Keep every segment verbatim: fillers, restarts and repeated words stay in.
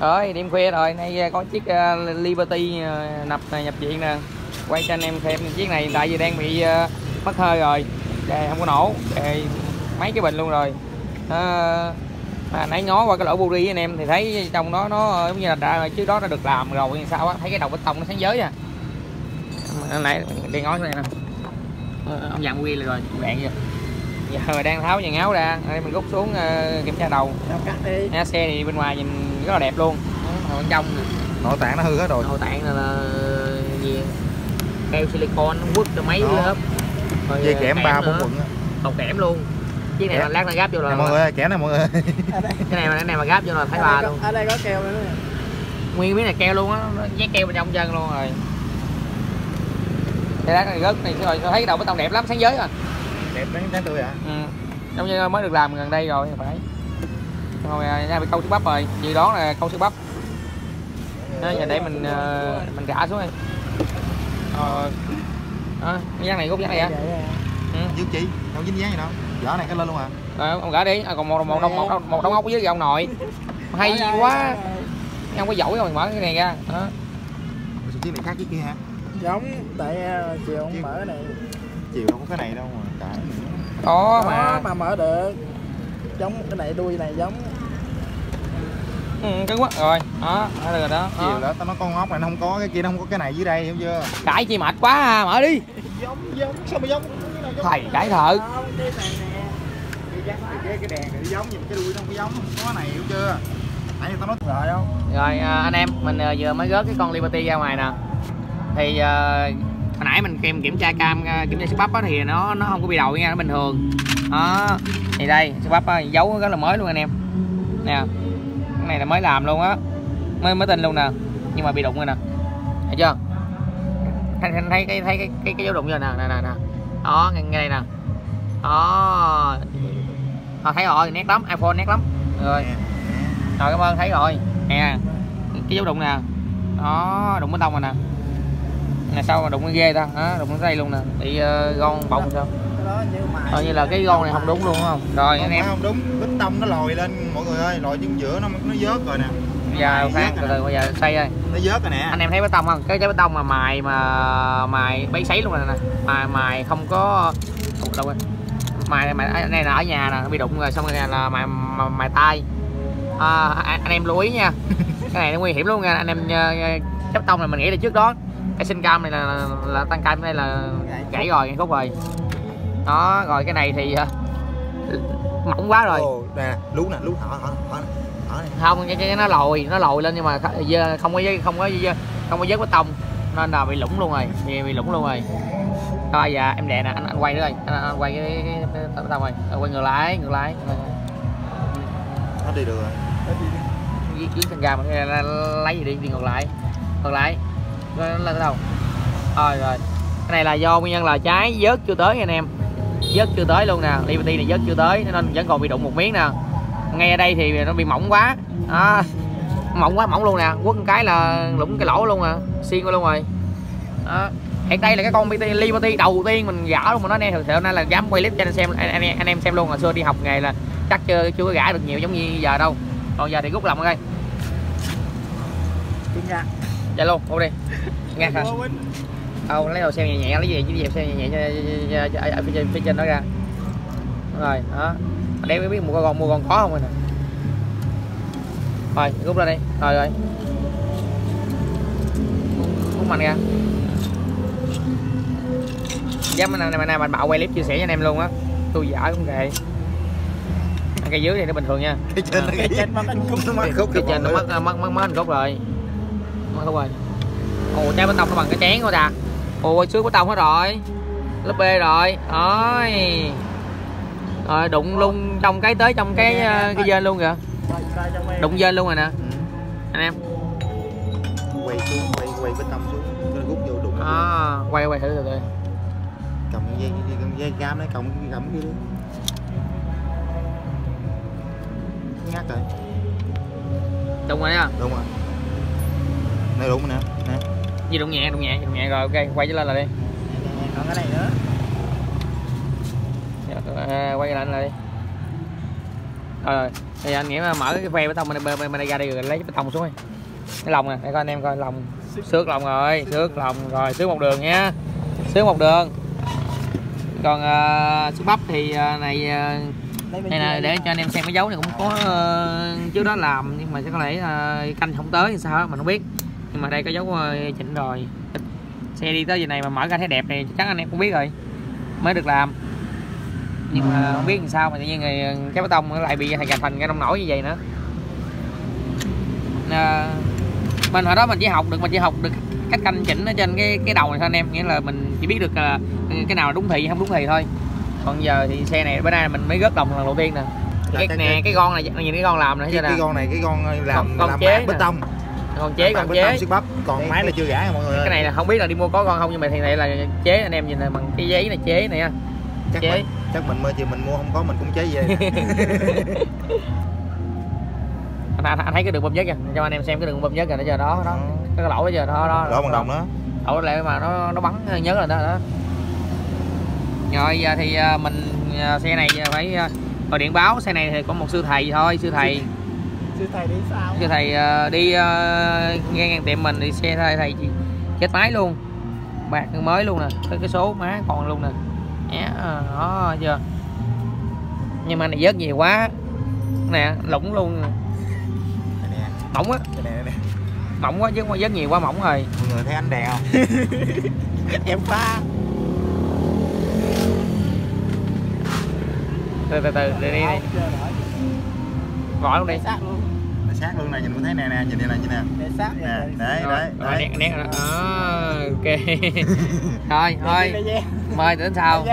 Rồi đêm khuya rồi, nay có chiếc uh, Liberty uh, nập uh, nhập viện nè. Quay cho anh em xem chiếc này tại vì đang bị uh, mất hơi rồi, kề không có nổ, kề mấy cái bình luôn rồi. Uh, à, nãy ngó qua cái lỗ buri anh em thì thấy trong đó nó giống như là đã, trước đó nó được làm rồi hay sao á, thấy cái đầu bê tông nó sáng giới à. Nãy đi ngó cái này nè, ông dàn buri rồi bạn vậy. Giờ đang tháo dàn áo ra, đây mình rút xuống uh, kiểm tra đầu. Nha, xe thì bên ngoài nhìn rất là đẹp luôn, ở bên trong nội tạng nó hư hết rồi. Nội tạng là, là gì keo silicon quất cho mấy lớp, dây kẽm ba bốn quận đầu kẽm luôn. Chiếc này là lát nó gáp vô rồi mọi người ơi, kẽm này mọi người. Cái này mà cái này mà gáp vô là thấy bà luôn. Ở đây có keo nữa. Nguyên miếng này keo luôn á, nhét keo bên trong chân luôn rồi. Cái lát này rớt này rồi, tôi thấy đầu bê tông đẹp lắm, sáng giới rồi. Đẹp đáng, đáng tươi hả? Ừ. Giống như mới được làm gần đây rồi phải. Rồi nha, bị câu xương bắp rồi, gì đó là câu xương bắp. Đó, giờ để mình uh, mình rã xuống đi. Ờ, à, cái dáng này rút dáng này hả? Ừ. Dứt chi? Đâu dính dáng gì đâu. Vỏ này cái lên luôn à? Ờ, ông gã đi, à, còn một một một một một đống ốc ở dưới ông nội. Hay quá. Không có giỏi rồi mình mở cái này ra. Đó. Chiếc này khác chiếc kia hả? Giống tại chiều không mở cái này. Chiều đâu có cái này đâu mà cả. Có mà mà mở được. Giống cái này đuôi này giống. Ừ, cứng quá rồi. Đó, mở được rồi đó. Chiều đó tao nói con ốc này nó không có, cái kia nó không có cái này dưới đây, hiểu chưa? Cãi chi mệt quá à, mở đi. Giống giống sao mà giống? Thầy cãi thợ. Cái cái đèn này giống nhưng cái đuôi nó không có giống, không có này, hiểu chưa? Nãy tao nói rồi không? Rồi à, anh em, mình à, vừa mới rớt cái con Liberty ra ngoài nè. Thì à, hồi nãy mình kiểm kiểm tra cam, kiểm tra xi bắp thì nó nó không có bị đầu nha, nó bình thường. Đó. Thì đây, xi bắp giấu rất là mới luôn anh em. Nè. Cái này là mới làm luôn á. Mới mới tin luôn nè. Nhưng mà bị đụng rồi nè. Thấy chưa? Thấy thấy cái thấy cái cái cái dấu đụng rồi nè, nè nè nè. Đó, ngay đây nè. Đó. À, thấy rồi, nét lắm, iPhone nét lắm. Rồi. Rồi cảm ơn, thấy rồi. Nè. Cái dấu đụng nè. Đó, đụng bê tông rồi nè. Nè sao mà đụng cái ghê ta? Đó, đụng cái đây luôn nè. Bị uh, gòn bông sao? Coi như là cái gòn này không đúng luôn không? Rồi anh em. Không đúng, bê tông nó lồi lên mọi người ơi, lồi chân giữa nó nó vớt rồi nè. Bây giờ khoan từ từ bây giờ xây ơi. Nó vớt rồi nè. Anh em thấy bê tông không? Cái trái bê tông mà mài mà mài bấy sấy luôn rồi nè. Mài mài không có đâu rồi. Mài mài này là ở nhà nè, bị đụng rồi xong rồi là mài mài, mài tay. À, anh em lưu ý nha. Cái này nó nguy hiểm luôn nha, anh em trái bê tông này mình nghĩ là trước đó cái sinh cam này là, là, là tăng cam đây là gãy rồi, gãy khúc rồi. Đó, rồi cái này thì uh, mỏng quá rồi. Ồ, nè, lú nè, lú hở hở hở. Không, cái, cái nó lồi, nó lồi lên nhưng mà không có không có không có vớt bê tông nên là bị lủng luôn rồi, bị, bị lủng luôn rồi. Thôi giờ em đè nè, anh anh quay nữa rồi, anh, anh quay cái bê tông rồi, quay ngược lại, ngược lại. Nó đi được rồi. Dưới dưới chân gà mà lấy gì đi, đi ngược lại, ngược lại, lên tới đâu? Rồi rồi, cái này là do nguyên nhân là trái vớt chưa tới anh em, vớt chưa tới luôn nè, Liberty này vớt chưa tới nên vẫn còn bị đụng một miếng nè. Ngay ở đây thì nó bị mỏng quá, à, mỏng quá mỏng luôn nè, quất một cái là lũng cái lỗ luôn à, xiên luôn rồi. Đó. Hiện đây là cái con Liberty đầu tiên mình gõ luôn mà nó nè, thực sự nay là dám quay clip cho anh xem, anh, anh, anh em xem luôn. Hồi xưa đi học nghề là chắc chưa chưa có gãi được nhiều giống như giờ đâu, còn giờ thì rút lòng coi. Dạ luôn, mua đi. Nghe hả? Đâu lấy đồ xem nhẹ nhẹ lấy gì chứ xem nhẹ nhẹ cho ở phía trên phía trên đó ra. Rồi, đó. Để mới biết mua con mua con có không rồi nè. Rồi, rút ra đi. Rồi rồi. Rút mạnh ra. Dám này này này mình bạo quay clip chia sẻ cho anh em luôn á. Tôi dở cũng kệ. Cái dưới này nó bình thường nha. Cái trên cái trên mất khúc, cái trên nó mất mất mất mất khúc rồi. Mất khúc rồi. Ồ, trái bê tông nó bằng cái chén thôi à. Ôi, xước bê tông hết rồi. Lớp B rồi. Rồi. Rồi đụng luôn trong cái tới trong cái cái dên luôn kìa. Đụng dên luôn rồi nè. Anh em. Quay xuống, quay quay bê tông xuống, nó rút vô đụng. À, quay quay thử từ từ. Cầm dây cầm dây cam đấy, cầm cầm kia đi. Ngắt rồi. Đụng rồi nha. Đúng rồi. Này đụng nè, nè. Gì đụng nhẹ, đụng nhẹ, đụng nhẹ rồi ok, quay trở lên là đi. Còn cái này nữa. À, quay lại là đi. Rồi thì anh nghĩ mà mở cái ve bê tông mình bên đây ra đi rồi lấy bê tông xuống đi. Cái lòng nè, để coi anh em coi lòng xước lòng rồi, xước lòng rồi, xước một đường nha, xước một đường. Còn uh, xước bắp thì uh, này uh, này là để cho anh em xem cái dấu này cũng có uh, trước đó làm nhưng mà chắc có lẽ uh, canh không tới sao đó mình không biết, nhưng mà đây có dấu uh, chỉnh rồi. Xe đi tới giờ này mà mở ra thấy đẹp này chắc anh em cũng biết rồi, mới được làm, nhưng mà không biết làm sao mà tự nhiên người cái bê tông nó lại bị thành thành cái nông nổi như vậy nữa. À, mình hồi đó mình chỉ học được mình chỉ học được cách canh chỉnh ở trên cái cái đầu này thôi anh em, nghĩa là mình chỉ biết được là cái nào đúng thì không đúng thì thôi. Còn giờ thì xe này bữa nay mình mới rớt đồng lần đầu tiên nè. Cái, cái nè cái con này nhìn cái con làm này, cái, cái con này cái con làm con, con làm chế bê tông, con chế con chế xích bắp, còn máy là chưa gã mọi người. Cái này là không biết là đi mua có con không, nhưng mà thì này là chế, anh em nhìn này bằng cái giấy này chế này nha. Chắc chế mình, chắc mình mới chiều mình mua không có mình cũng chế về. anh, anh thấy cái đường bơm nhất kìa, cho anh em xem cái đường bơm nhất kìa, nó giờ đó đó cái lỗ bây giờ đó đó lỗ bằng đồng đó, lỗ lại mà nó nó bắn nhớ là đó đó. Rồi giờ thì mình xe này phải gọi điện báo, xe này thì có một sư thầy thôi, sư thầy sư thầy đi sao sư thầy đi uh, ngang tiệm mình thì xe thầy, thầy chết máy luôn, bạc mới luôn nè, cái cái số má còn luôn nè. Đó chưa, nhưng mà này vớt nhiều quá nè, lủng luôn, mỏng á, mỏng quá chứ không vớt nhiều quá mỏng rồi. Mọi người thấy ánh đèn không? em pha từ từ từ đi đi đi gọi luôn đi, sát luôn, sát luôn này, nhìn có thấy nè nè, nhìn đây nè, nhìn nè, để sát nè, đấy đấy rồi nét nét đó, ok. Thôi thôi mời đến sau.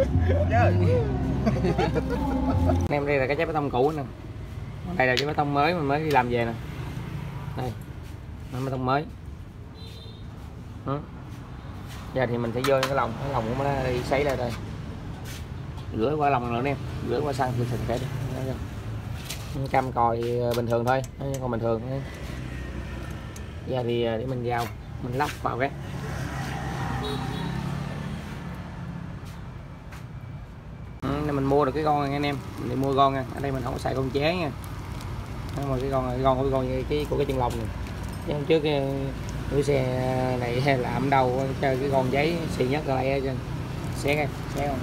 Anh em đây là cái trái bê tông cũ nè, đây là trái bê tông mới mình mới đi làm về nè, đây bê tông mới. Đó. Giờ thì mình sẽ vô cái lòng, cái lòng của nó đi sấy lại đây, rửa qua lòng nữa em, rửa qua sang thì sình cái đi, cam còi bình thường thôi, còn bình thường. Giờ thì để mình vào mình lắp vào cái ừ, mình mua được cái con này anh em, mình đi mua con nha, ở đây mình không có xài con chế nha, nhưng mà cái con cái con của cái con cái của cái chân lồng này, chứ hôm trước cái, cái xe này làm đâu chơi cái con giấy xì nhất ở đây trên xé cái xé không.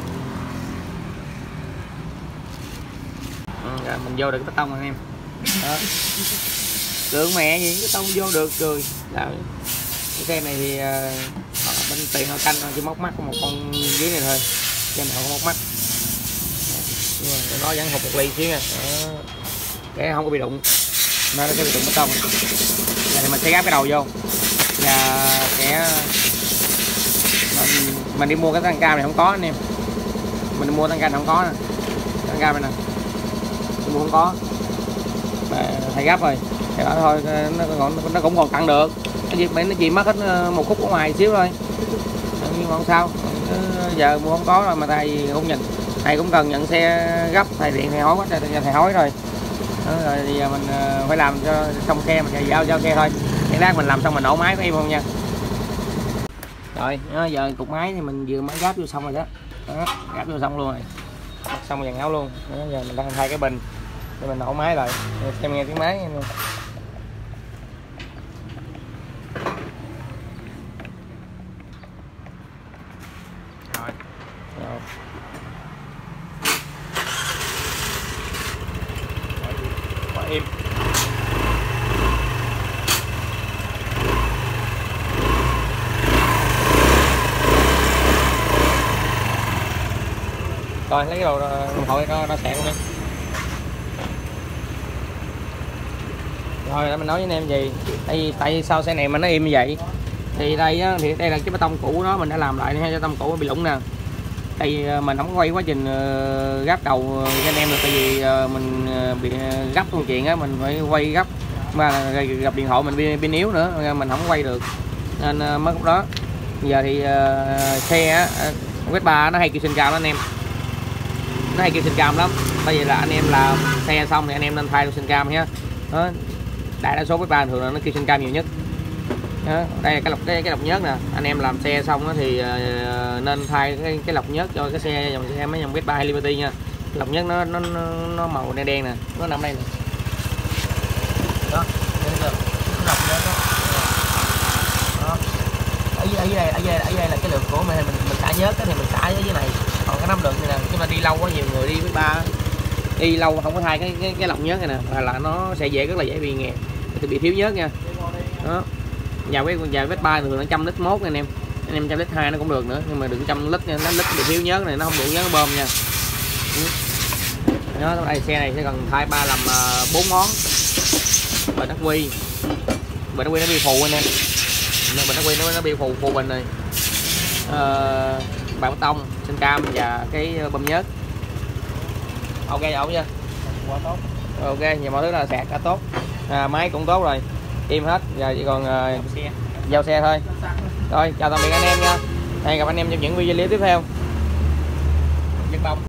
Ừ, rồi mình vô được cái bê tông anh em đó. Được mẹ gì cái tông vô được rồi. Đó. Cái xe này thì uh, bên tiền họ canh chỉ móc mắt có một con dưới này thôi, trên này không móc mắt, nhưng mà nó vẫn hụt một ly xíu nha, để không có bị đụng, nó sẽ bị đụng bê tông. Giờ thì mình sẽ gáp cái đầu vô và sẽ mình, mình đi mua cái tăng cam này không có anh em, mình đi mua tăng cam không có nè, tăng cam này nè mình mua không có, thầy gáp rồi thì đó thôi, nó, nó cũng còn cặn được, nó chỉ, nó chỉ mất hết một khúc ở ngoài xíu thôi, nhưng mà không sao. Giờ mua không có rồi mà thầy không nhìn, thầy cũng cần nhận xe gấp, thầy điện thầy hối quá trời, thầy hối rồi. Đó, rồi thì giờ mình phải làm cho xong xe mình giao giao xe thôi, cái lát mình làm xong mình nổ máy có im không nha. Rồi giờ cục máy thì mình vừa mới gáp vô xong rồi đó, đó gáp vô xong luôn rồi, xong dàn áo luôn. Đó, giờ mình đang thay cái bình để mình nổ máy lại xem nghe tiếng máy nha. Rồi. Rồi. Quả im. Rồi lấy cái đồ đồng hồ nó nó sạc luôn đi. Rồi mình nói với anh em gì, tại vì tại vì sao xe này mà nó im như vậy, thì đây á, thì đây là cái bê tông cũ đó mình đã làm lại, hay bê tông cũ bị lủng nè. Tại vì mình không quay quá trình uh, gắp đầu cho anh em được, tại vì uh, mình uh, bị uh, gấp công chuyện á, mình phải quay gấp mà gặp điện thoại mình pin yếu nữa, mình không quay được nên uh, mất lúc đó. Giờ thì uh, xe á, quét ba nó hay kêu sinh cam đó anh em, nó hay kêu sinh cam lắm. Tại vì là anh em làm xe xong thì anh em nên thay đồ sinh cam nhé. Đó, đại đa số quét ba thường là nó kêu sinh cam nhiều nhất. Đó, đây là cái lọc cái, cái lọc nhớt nè, anh em làm xe xong đó thì uh, nên thay cái, cái lọc nhớt cho cái xe dòng xe mấy dòng quét ba hay Liberty nha. lọc nhất nó nó nó, nó màu đen đen nè, nó nằm đây nè. Đó, thấy chưa? Nó lọc nhớt đó. Đó. Ở dưới, ở dưới đây, ở dưới, ở dưới đây là cái lượng của mình mình mình xả nhớt thì mình xả ở dưới này. Còn cái nắm đựng này nè, chúng ta đi lâu quá, nhiều người đi với ba đi lâu không có thay cái cái, cái lọc nhớt này nè, và là nó sẽ dễ rất là dễ bị nghẹt, thì bị thiếu nhớt nha. Đó. Vào cái vào vết ba thường là trăm lít mốt anh em, anh em trăm lít hai nó cũng được nữa, nhưng mà đừng trăm lít nha, nó lít bị thiếu nhớt này, nó không đủ nhớt nó bơm nha. Đó, đây xe này sẽ cần thay ba làm bốn uh, món. Bình ắc quy, bình ắc quy nó bị phù anh em, bình ắc quy nó nó bị phù phù bình này. Uh, bàn tông, sinh cam và cái bơm nhớt. Ok ổn chưa? Quá tốt. Ok, nhiều mọi thứ là sạc đã tốt, à, máy cũng tốt rồi, im hết, giờ chỉ còn uh, Xe. giao xe thôi. Rồi chào tạm biệt anh em nha, hẹn gặp anh em trong những video clip tiếp theo. Dân bông.